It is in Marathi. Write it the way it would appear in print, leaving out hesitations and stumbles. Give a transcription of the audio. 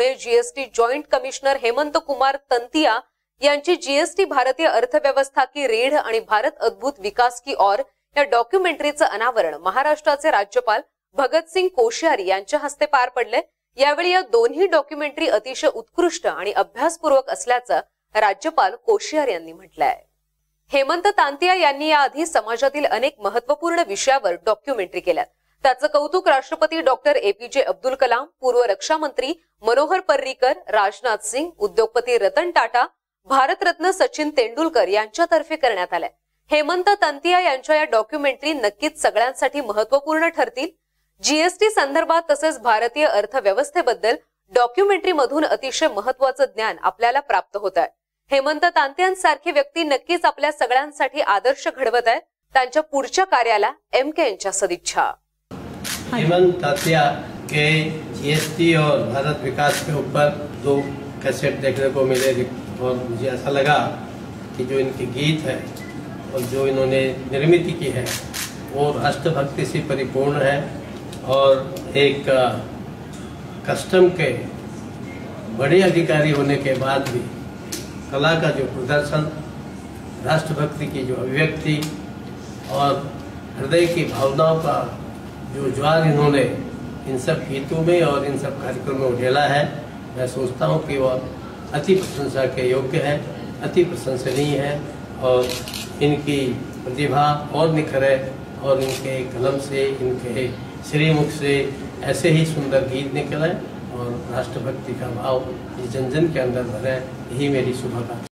Pune GST joint commissioner Hemant Kumar Tantia यांची जीएसटी भारतीय अर्थव्यवस्था की रीढ़ आणि भारत अद्भुत विकास की ओर या डॉक्युमेंटरीचं अनावरण महाराष्ट्राचे राज्यपाल भगतसिंग कोश्यारी यांच्या हस्ते पार पडले। यावेळी या दोन्ही डॉक्युमेंटरी अतिशय उत्कृष्ट आणि अभ्यासपूर्वक असल्याचं राज्यपाल कोश्यारी यांनी म्हटलंय। हेमंत तांतिया यांनी याआधी समाजातील अनेक महत्त्वपूर्ण विषयावर डॉक्युमेंटरी केल्यात। त्याचं कौतुक राष्ट्रपती डॉक्टर एपीजे अब्दुल कलाम, पूर्व रक्षा मंत्री मनोहर पर्रीकर, राजनाथ सिंग, उद्योगपती रतन टाटा, भारतरत्न सचिन तेंडुलकर यांच्यातर्फे करण्यात आलंय। हेमंत तांतिया यांच्या या डॉक्युमेंटरी नक्कीच सगळ्यांसाठी महत्त्वपूर्ण ठरतील। जीएसटी संदर्भात तसेच भारतीय अर्थव्यवस्थेबद्दल डॉक्युमेंटरी मधून अतिशय महत्त्वाचं ज्ञान आपल्याला प्राप्त होत आहे। हेमंत तांतियांसारखे व्यक्ती नक्कीच आपल्या सगळ्यांसाठी आदर्श घडवत आहेत। त्यांच्या पुढच्या कार्याला एमके यांच्या सदिच्छा। हेमंत तांतिया के जीएसटी और भारत विकास के ऊपर 2 कैसेट देखने को मिले और मुझे ऐसा लगा कि जो इनके गीत है और जो इन्होंने निर्मित की है वो राष्ट्रभक्ति से परिपूर्ण है और एक कस्टम के बड़े अधिकारी होने के बाद भी कला का जो प्रदर्शन, राष्ट्रभक्ति की जो अभिव्यक्ति और हृदय की भावनाओं का जो ज्वार इन्होंने इन सब गीतों में और इन सब कार्यक्रमों में उड़ेला है, मैं सोचता हूँ कि वह अति प्रशंसा के योग्य है, अति प्रशंसनीय है और इनकी प्रतिभा और निखरे और इनके कलम से, इनके श्रीमुख से ऐसे ही सुंदर गीत निकले और राष्ट्रभक्ति का भाव जन जन के अंदर भरे, यही मेरी शुभकामना।